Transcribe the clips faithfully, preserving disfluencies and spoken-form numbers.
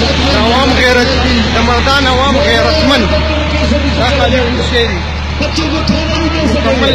عوام غیرت مردان عوام غیرتمند خالد حسینی مکمل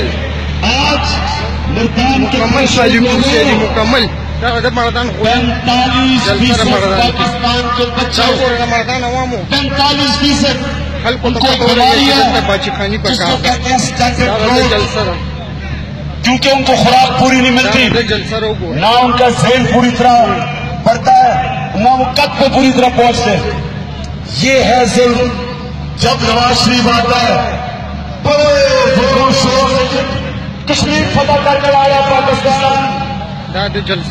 مکمل خالد حسینی مکمل دا مردان جلسه مردان دا مردان عوامو خلقوں کو باچی خانی پر کہا جلسہ کیونکہ ان کو خوراک پوری نہیں ملتی، نہ ان کا ذہن پوری طرح بڑھتا ہے، نہ وہ قد پہ پوری طرح پہنچتے. یہ ہے ظلم. جب نواز شریف آتا ہے بڑے زور شور سے کشمیر فتح کر کے لایا پاکستان، داد جلسہ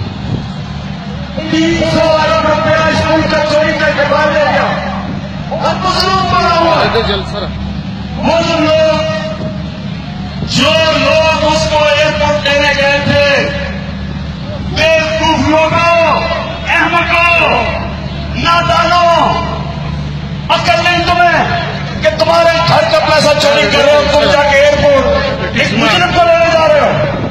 تین سو ارب روپیہ اسکول کا چوری کر کے باہر لے گیا اور مظلوم بنا ہوا ہے. جلسہ مظلوم لوگ جو لوگ اس کو ایئرپورٹ دینے گئے تھے، بیوقوف لوگوں، احمقوں، نادانوں، عقل نہیں تمہیں کہ تمہارے گھر کا پیسہ چوری کر رہے ہو، تم جا کے ایئرپورٹ اس مجرم کو لینے جا رہے ہو.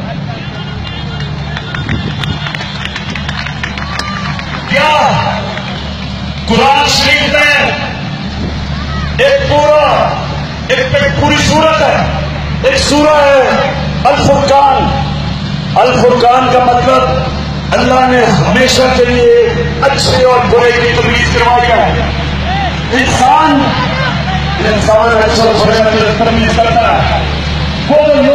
کیا قرآن شریف میں ایک پورا ایک پوری سورت ہے، ایک سورہ ہے الفرقان. الفرقان کا مطلب اللہ نے ہمیشہ کے لیے اچھے اور برے کی تمیز کروائی ہے. انسان انسان اچھے اور برے کی تمیز کرتا ہے. وہ